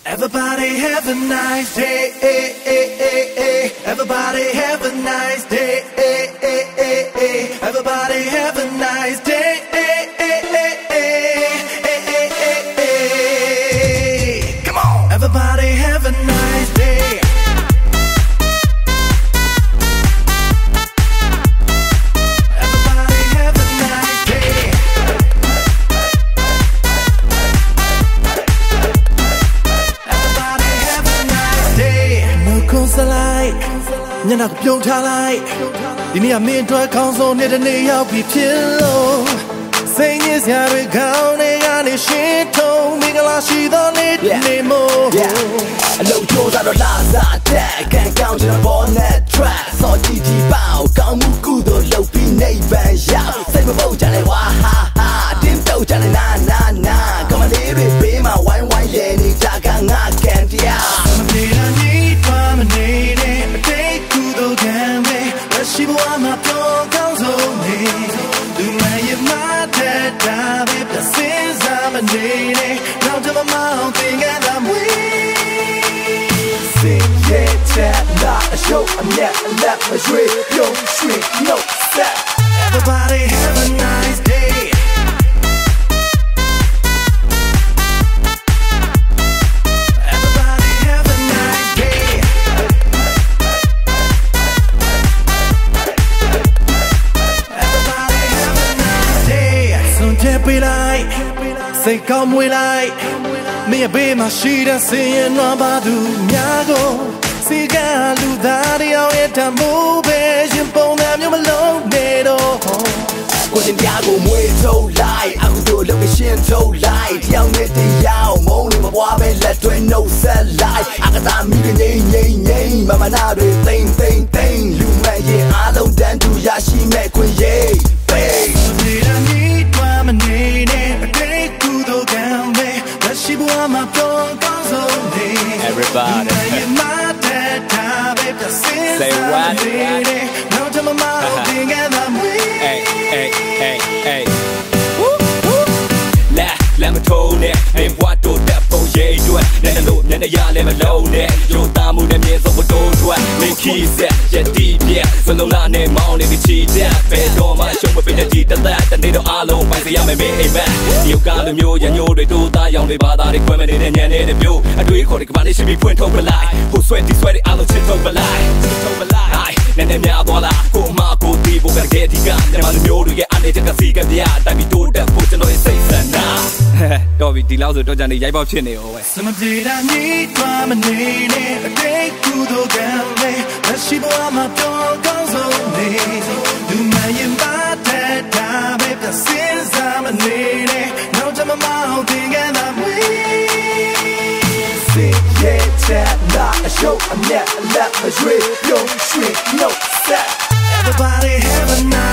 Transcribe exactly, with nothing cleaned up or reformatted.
Everybody have a nice day. Eh, eh, eh, eh. Everybody have a nice day. Eh, eh, eh, eh. Everybody have a nice day. Eh, eh, eh, eh. Eh, eh, eh, eh. Come on. Everybody have a nice day. Everybody have a nice day. Everybody have a nice day. No consolate. ညနာပြုံးထားလိုက်ဒီနေ့ကမင်းတို့ကောင်းဆုံးနေတဲ့နေ့ရောက်ပြီဖြစ်လို့စိတ်ညစ်စရာတွေကောင်းနေရနေရှင်းထုံးမင်္ဂလာရှိသောနေ့နေမို့အလုံးကျိုးစားတော့လာစားတဲ့ကန်ကောင်းချင်ဘောနဲ့ track စောကြည့်ကြည့်ပေါကောင်းမှုကုသိုလ်လုပ်ပြီးနေပန်ရောက်စိတ်မပုတ်ကြနဲ့ဝါဟာဟာတင်းတုတ်ကြနဲ့နာနာနာကမလေးတွေဘေးမှာဝိုင်းဝိုင်းလဲနေကြကငါကန်တရားမပြေတာနေသွားမနေတဲ့အတိတ်ကုသိုလ်ကံပဲလက်ရှိဘဝမှာပြောကောင်းဆုံးနေသူမရဲ့မတဲ့တာပဲပြစင်စားမနေတဲ့နောက်တစ်မမောင်သင်္ကန်းသာမွေးစင်ရဲ့ချက်လာအရှုပ်အမျက်အလက်မရွေးပြုံးရွှေ့နှုတ်ဆက် Everybody have a nice day. Everybody have a nice day. Everybody have a nice day. စွန့်ကြဲပေးလိုက်စိတ်ကောင်းမွေးလိုက်မင်းရဲ့ဘေးမှာရှိတဲ့စင်ရင်တော့ဘာသူများကိုစီကလူသားတယောက်ရဲ့တမိုးပဲရင်ပုံသားမျိုးမလုံးနေတော့ကိုတင်တရားကိုမွေးထုတ်လိုက်အခုတို့လုပ်ရှင်းထုတ်လိုက်တယောက်နဲ့တယောက်မုန်းနေမပွားပဲလက်တွဲနှုတ်ဆက်လိုက်အကသာမိငိမ့်ငိမ့်ငိမ့်မမနာတွေသိမ့်သိမ့်သိမ့်လူမဲ့ရင်အားလုံးတန်းတူရရှိမဲ့ခွင့်ရေးပေးဒီရမီတွားမနေတဲ့အတိတ်ကုသိုလ်ကံပဲလက်ရှိဘဝမှာပြောကောင်းဆုံးနေ Everybody Say what? No time I'm out together Hey, hey, hey, hey Woo, woo Let, let me told it Ain't what do that for yeah do it Let me know, let me ya, let me load it Yo, tamu de mie, so what do do it Make keys it, yeah, deep, yeah So long la ne, maung, let me cheat that Pay do my show, but finna deep that That need to all on, find the yam, me, amen You got the mule, you know they do that Young, they bother, they come in and yeah, they view I do it, call it, come on, it should be point over line Who sweaty, sweaty, all the shit over line Shit over line Aye, ne ne mea bola Ko ma, ko ti, bo, gar, get, diga Ne ma, the mule, you get, I need to see, get, yeah That we do that, put the noise, say, say, nah တော့ပြီဒီလောက်ဆိုတော့ကြံနေရိုက်ပေါက်ဖြစ်နေရောပဲစမပြေတာနေသွားမနေနဲ့အတိတ်ကုသိုလ်ကံပဲလက်ရှိဘဝမှာပြောကောင်းဆုံးနေလူမရင်ပါတဲ့တာပဲပြစင်စားမနေတဲ့နောက်တစ်မမောင်သင်္ကန်းသာမွေးစင်ရဲ့ချက်လာအရှုပ်အမျက်အလက်မရွေးပြုံးရွှေ့နှုတ်ဆက် Everybody have a nice